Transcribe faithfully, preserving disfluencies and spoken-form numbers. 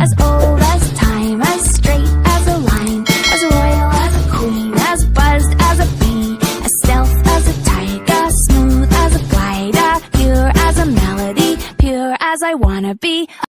as old as time, as straight as a line, as royal as a queen, as buzzed as a bee, as stealth as a tiger, smooth as a glider, pure as a melody, pure as I wanna be.